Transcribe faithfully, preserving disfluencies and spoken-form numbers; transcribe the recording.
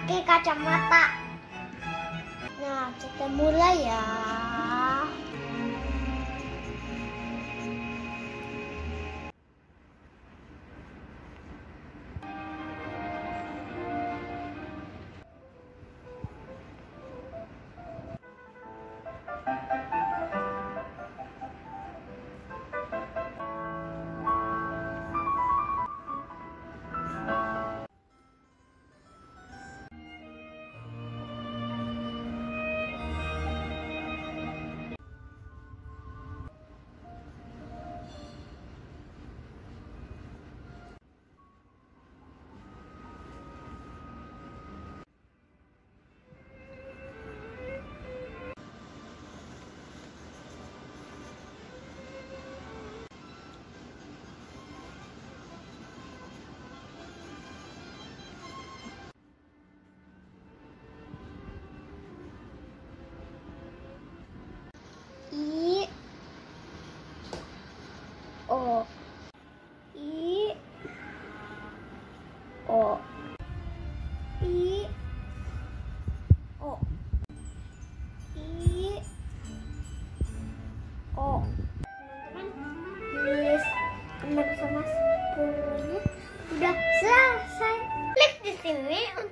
pakai kacamata. Nah, kita mulai ya. I O I O I O I O. Teman-teman, tulis enam sama sepuluh-nya udah selesai. Klik di sini